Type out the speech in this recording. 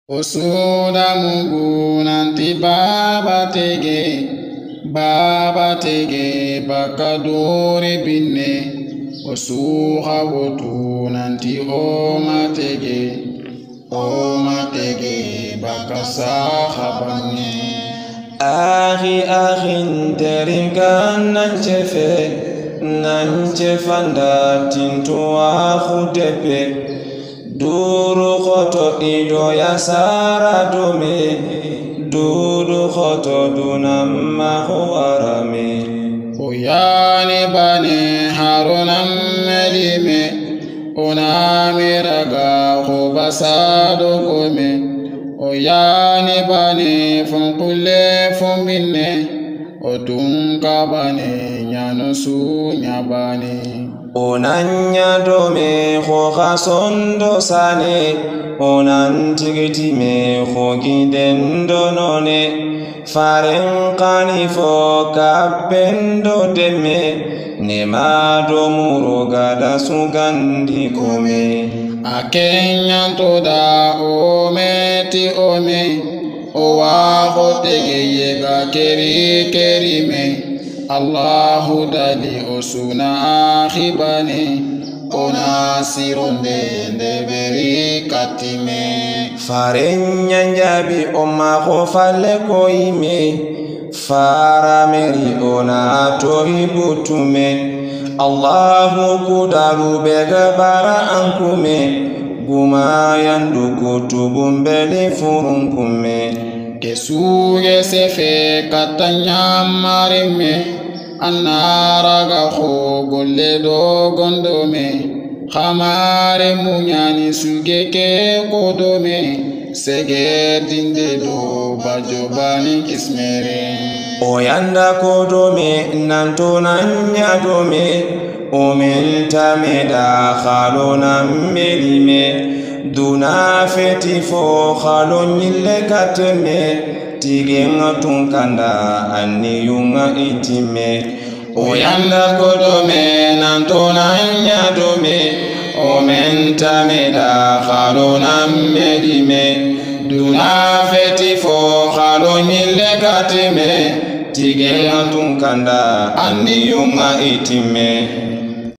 Osuda Mungu nanti baba tege bakaduri binne. Osuha wotu nanti oma tege bakasaha banne. Ahi teringa nanchefanda tintua khutepe. Duru khoto ido ya sara dume, duru khoto dunamma huarame. Oyani bane harunam melime, onami raga khubasado kome. Oyani bane funkule fumbine, odunka bane nyanosu nyabane. Onanya dome khoga sondo sane, onantigiti me khogidendo none. Faren kanifo kapendo deme, nemado murugada sugandi kome. Akenya toda ometi ome, owa khotege yega keri me. Allahu dali osuna akhibane, ona sironde ndeberi katime. Farenya njabi oma khofale koime, farameri ona toibutume. Allahu kudaru bega bara ankume, guma yanduku tubumbeli furunkume. Kesuge sefe katanya marime, anaraga khogolle do gondome. Khamare munyani suge ke kodome, sege dinde do bajobani kismere. Oyanda kodome nanto nanya dome, omenta meda khalona melime. Duna feti fo khalo nile kateme, tigenga tunkanda ani yunga itime. Oyanda kodome nantona nyadome, omenta meda khalo medime. Duna feti fo khalo nile kateme, tigenga tunkanda ani yunga itime.